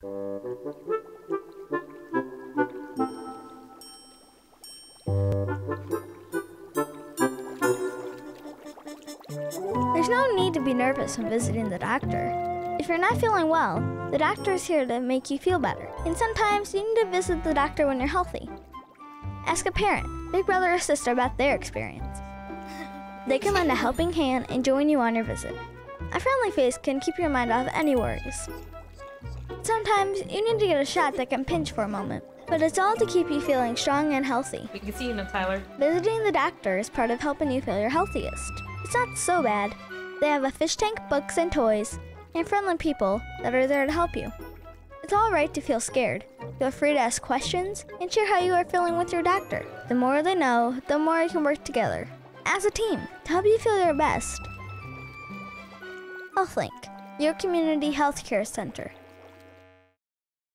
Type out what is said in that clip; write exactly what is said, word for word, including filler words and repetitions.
There's no need to be nervous when visiting the doctor. If you're not feeling well, the doctor is here to make you feel better. And sometimes you need to visit the doctor when you're healthy. Ask a parent, big brother or sister about their experience. They can lend a helping hand and join you on your visit. A friendly face can keep your mind off any worries. Sometimes you need to get a shot that can pinch for a moment, but it's all to keep you feeling strong and healthy. We can see you now, Tyler. Visiting the doctor is part of helping you feel your healthiest. It's not so bad. They have a fish tank, books, and toys, and friendly people that are there to help you. It's all right to feel scared. Feel free to ask questions and share how you are feeling with your doctor. The more they know, the more you can work together as a team to help you feel your best. HealthLinc, your community healthcare center.